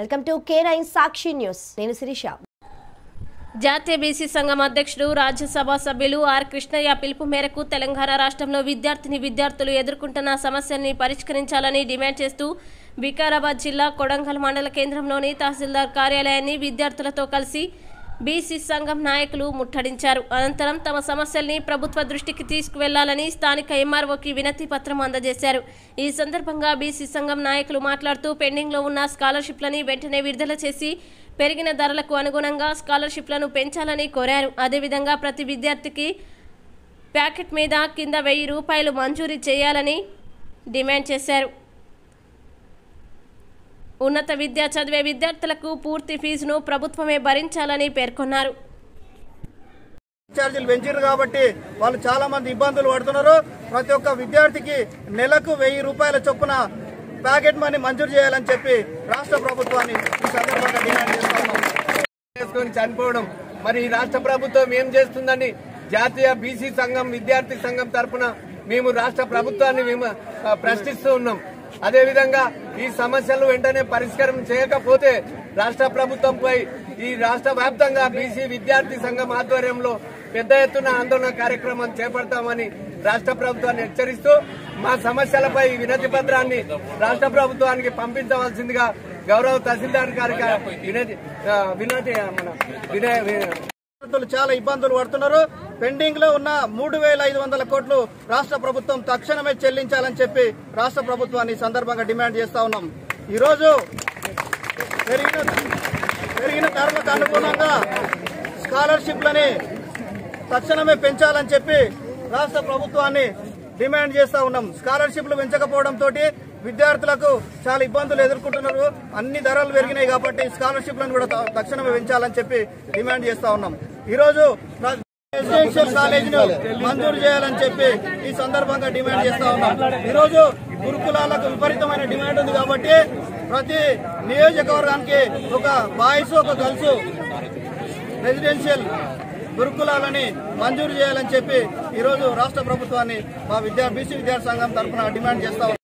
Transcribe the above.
Welcome to K9 Sakshi news. నేను శిరీష. జాతీయ BC సంఘం అధ్యక్షుడు రాజ్యసభ సభ్యులు ఆర్ కృష్ణయ్య పిలుపు మేరకు తెలంగాణ రాష్ట్రంలో విద్యార్థులు ఎదుర్కొంటున్న సమస్యల్ని పరిష్కరించాలని డిమాండ్ చేస్తూ వికారాబాద్ జిల్లా కొడంగల్ మండల కేంద్రంలోని తహసీల్దార్ కార్యాలయాన్ని విద్యార్థులతో కలిసి బీసీ సంఘం నాయకులు ముట్టడించారు. అనంతరం తమ సమస్యల్ని ప్రభుత్వ దృష్టికి తీసుకువెళ్లాలని స్థానిక ఎంఆర్ఓకి వినతి పత్రం అందజేశారు. ఈ సందర్భంగా బీసీ సంఘం నాయకులు మాట్లాడుతూ పెండింగ్లో ఉన్న స్కాలర్షిప్లని వెంటనే విడుదల చేసి పెరిగిన ధరలకు అనుగుణంగా స్కాలర్షిప్లను పెంచాలని కోరారు. అదేవిధంగా ప్రతి విద్యార్థికి ప్యాకెట్ మీద కింద 1000 రూపాయలు మంజూరీ చేయాలని డిమాండ్ చేశారు. ఉన్నత విద్య చదివే విద్యార్థులకు పూర్తి ఫీజును ప్రభుత్వమే భరించాలని పేర్కొన్నారు. ఛార్జీలు పెంచారు కాబట్టి వాళ్ళు చాలా మంది ఇబ్బందులు పడుతున్నారు. ప్రతి ఒక్క విద్యార్థికి నెలకు 1000 రూపాయల చొప్పున ప్యాకెట్ మనీ మంజూరు చేయాలని చెప్పి రాష్ట్ర ప్రభుత్వాన్ని ఈ సందర్భంగా డిమాండ్ చేస్తున్నాం. చనిపోవడం మరి రాష్ట్ర ప్రభుత్వం ఏం చేస్తుందని జాతీయ బీసీ సంఘం విద్యార్థి సంఘం తరఫున మేము రాష్ట్ర ప్రభుత్వాన్ని మేము ప్రశ్నిస్తూ ఉన్నాం. అదేవిధంగా ఈ సమస్యలు వెంటనే పరిష్కారం చేయకపోతే రాష్ట్ర ప్రభుత్వంపై ఈ రాష్ట్ర వ్యాప్తంగా బీసీ విద్యార్థి సంఘం ఆధ్వర్యంలో పెద్ద ఎత్తున ఆందోళన కార్యక్రమం చేపడతామని రాష్ట్ర ప్రభుత్వాన్ని హెచ్చరిస్తూ మా సమస్యలపై వినతి పత్రాన్ని రాష్ట్ర ప్రభుత్వానికి పంపించవలసిందిగా గౌరవ తహసీల్దార్ గారికి చాలా ఇబ్బందులు పడుతున్నారు. పెండింగ్ లో ఉన్న 3500 కోట్లు రాష్ట్ర ప్రభుత్వం తక్షణమే చెల్లించాలని చెప్పి రాష్ట్ర ప్రభుత్వాన్ని సందర్భంగా డిమాండ్ చేస్తా ఉన్నాం. ఈరోజు పెరిగిన ధరలకు అనుగుణంగా స్కాలర్షిప్లని తక్షణమే పెంచాలని చెప్పి రాష్ట్ర ప్రభుత్వాన్ని డిమాండ్ చేస్తా ఉన్నాం. స్కాలర్షిప్లు పెంచకపోవడంతో విద్యార్థులకు చాలా ఇబ్బందులు ఎదుర్కొంటున్నారు. అన్ని ధరలు పెరిగినాయి కాబట్టి స్కాలర్షిప్లను కూడా తక్షణమే పెంచాలని చెప్పి డిమాండ్ చేస్తా ఉన్నాం. ఈరోజు రెసిడెన్షియల్ కాలేజీను మంజూరు చేయాలని చెప్పి ఈ సందర్భంగా డిమాండ్ చేస్తా ఉన్నాం. ఈరోజు గురుకులాలకు విపరీతమైన డిమాండ్ ఉంది కాబట్టి ప్రతి నియోజకవర్గానికి ఒక బాయ్స్ ఒక గర్ల్స్ రెసిడెన్షియల్ గురుకులాలని మంజూరు చేయాలని చెప్పి ఈరోజు రాష్ట్ర ప్రభుత్వాన్ని మా బీసీ విద్యార్థి సంఘం తరఫున డిమాండ్ చేస్తా ఉన్నాం.